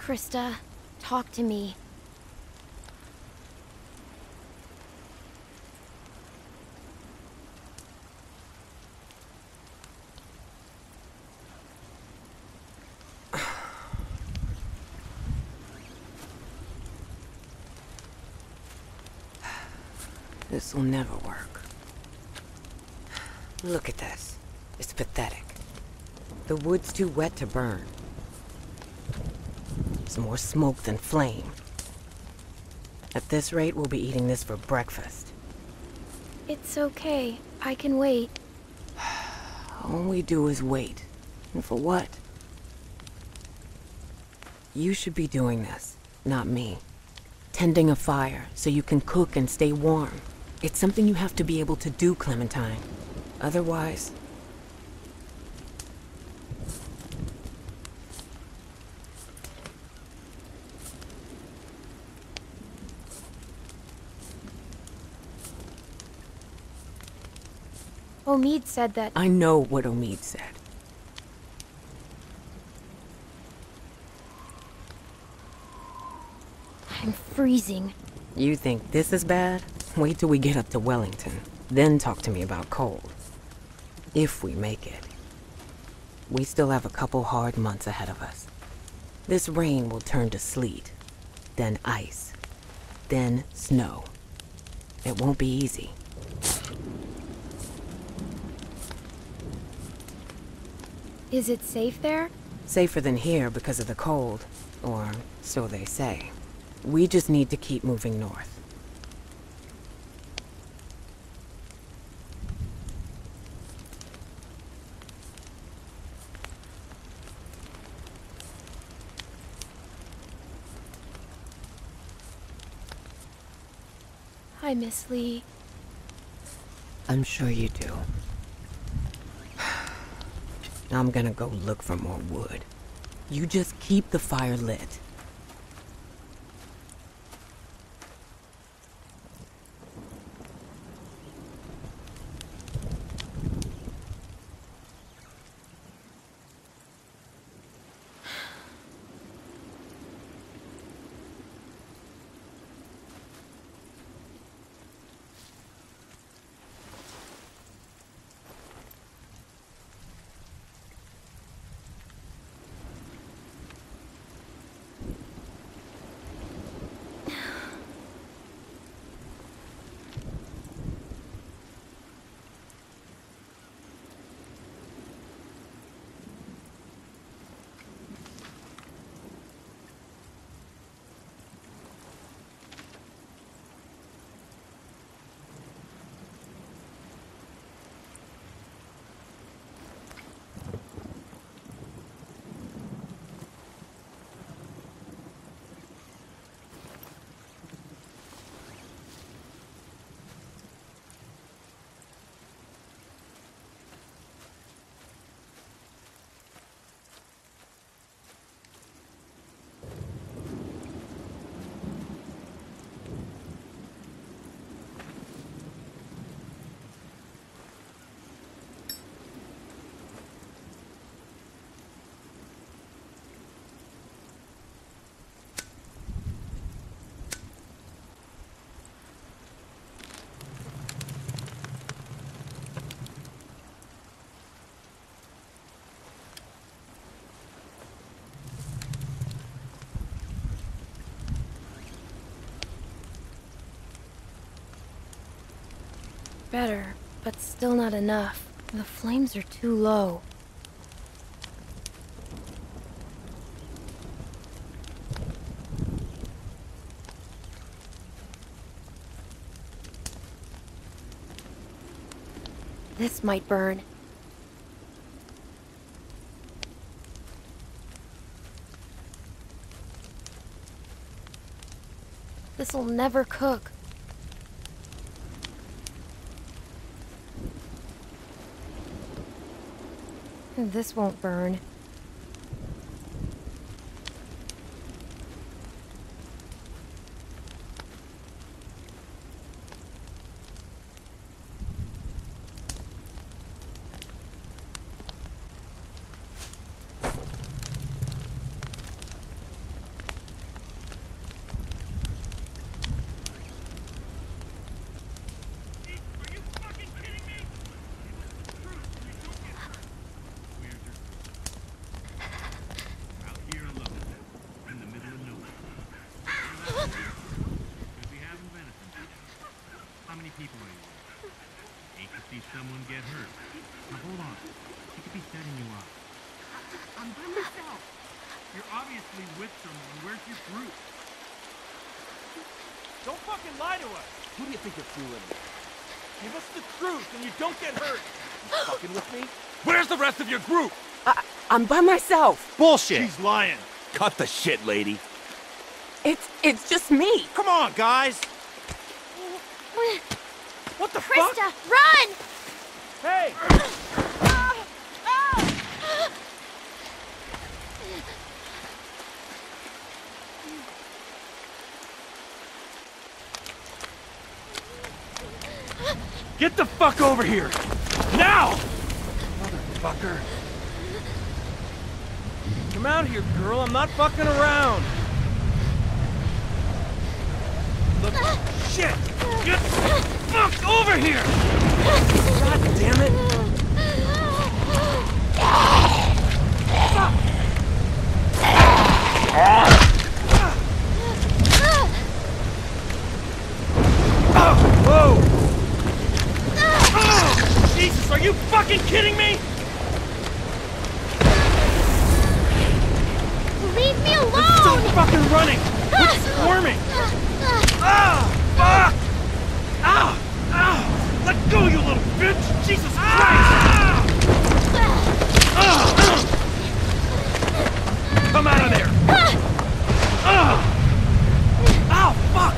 Krista, talk to me. This'll never work. Look at this. It's pathetic. The wood's too wet to burn. It's more smoke than flame. At this rate, we'll be eating this for breakfast. It's okay. I can wait. All we do is wait. And for what? You should be doing this, not me. Tending a fire so you can cook and stay warm. It's something you have to be able to do, Clementine. Otherwise... Omid said that... I know what Omid said. I'm freezing. You think this is bad? Wait till we get up to Wellington. Then talk to me about cold. If we make it. We still have a couple hard months ahead of us. This rain will turn to sleet, then ice, then snow. It won't be easy. Is it safe there? Safer than here because of the cold, or so they say. We just need to keep moving north. I miss Lee. I'm sure you do. I'm gonna go look for more wood. You just keep the fire lit. Better, but still not enough. The flames are too low. This might burn. This'll never cook. This won't burn. I'm by myself. You're obviously with someone. Where's your group? Don't fucking lie to us! Who do you think you're fooling? Give us the truth and you don't get hurt! You fucking with me? Where's the rest of your group? I'm by myself. Bullshit! She's lying. Cut the shit, lady. It's just me. Come on, guys! What the Krista, fuck? run! Hey! Get the fuck over here! Now! Motherfucker. Come out here, girl. I'm not fucking around. Look, shit! Get the fuck over here! God damn it! Fuck! Whoa! Oh, Jesus, are you fucking kidding me? Leave me alone! I'm still fucking running! Quit squirming! Ah! Fuck! Ow! Ow! Let go, you little bitch! Jesus Christ! Come out of there! Ow! Fuck!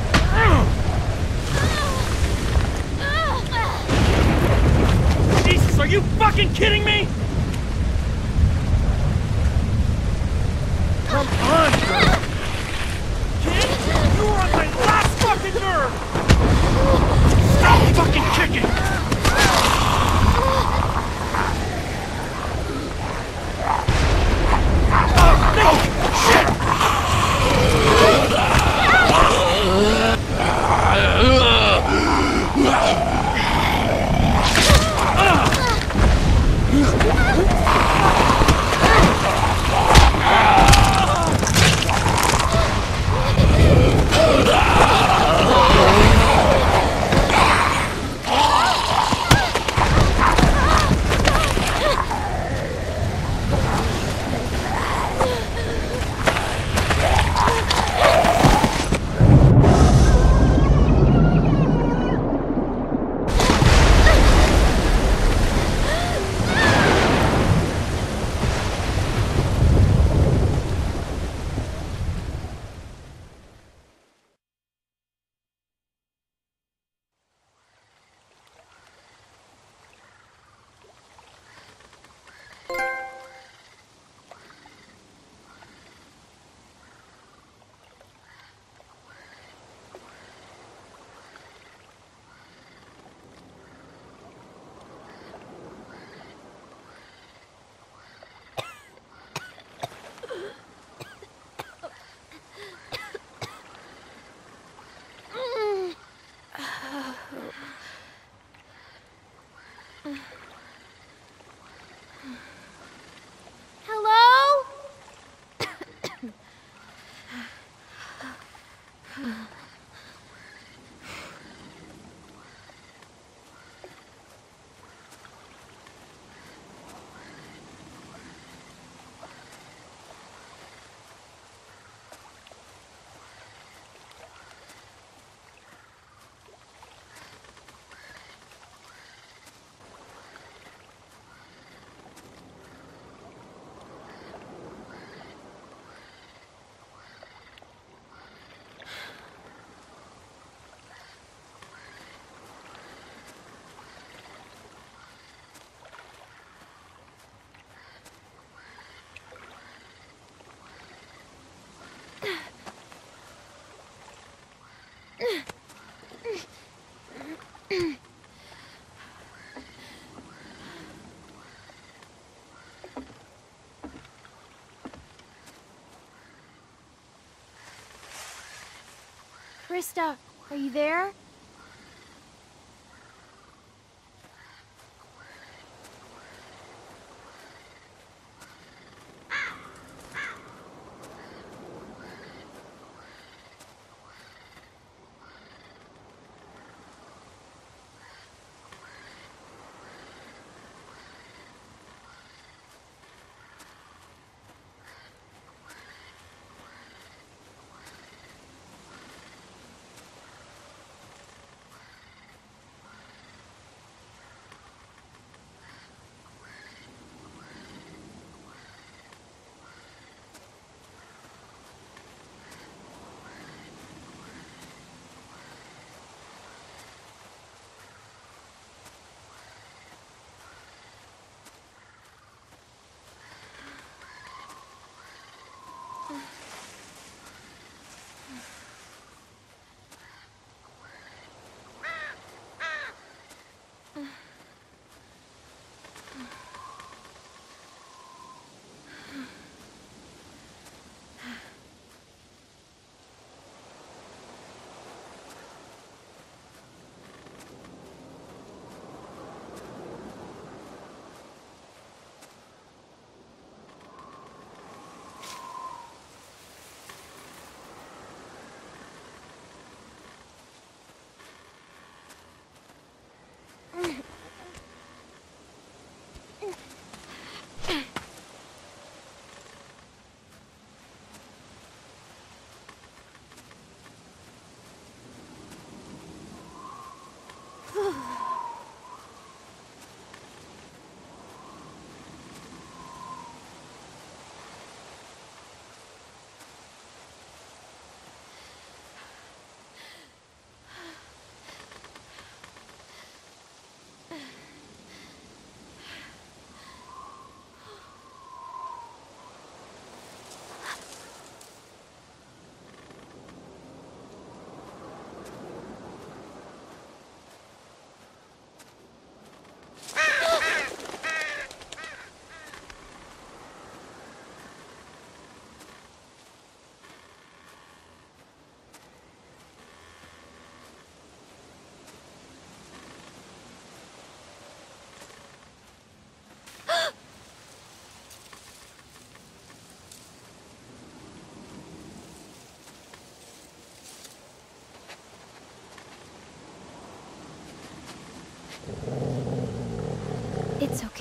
Jesus, are you fucking kidding me? Come on, girl! Kid, you were on my last fucking nerve! Stop fucking kicking! Oh, no! Shit! Hello? Krista, are you there?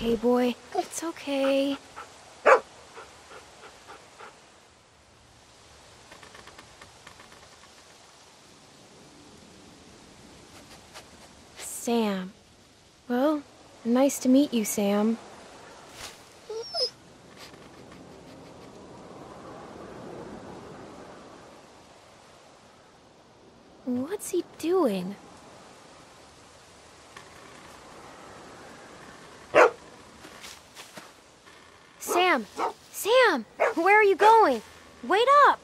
okay, boy. It's okay. Sam. Well, nice to meet you, Sam. What's he doing? Sam! Sam! Where are you going? Wait up!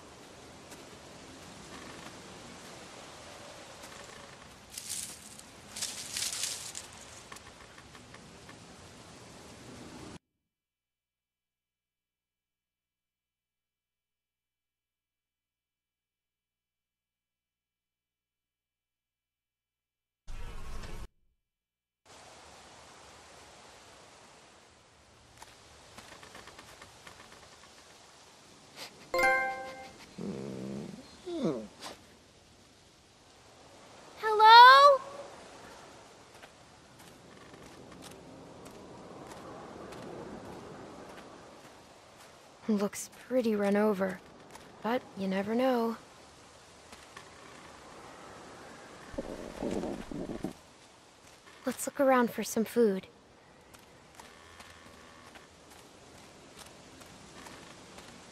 Hello? Looks pretty run over, but you never know. Let's look around for some food.